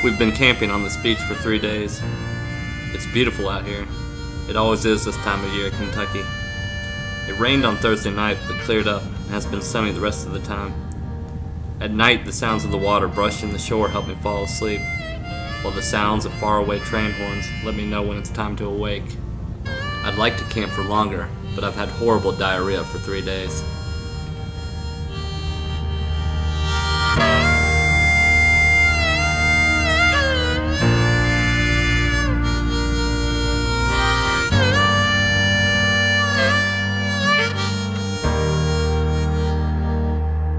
We've been camping on this beach for 3 days. It's beautiful out here. It always is this time of year in Kentucky. It rained on Thursday night but cleared up and has been sunny the rest of the time. At night, the sounds of the water brushing the shore help me fall asleep, while the sounds of faraway train horns let me know when it's time to awake. I'd like to camp for longer, but I've had horrible diarrhea for 3 days.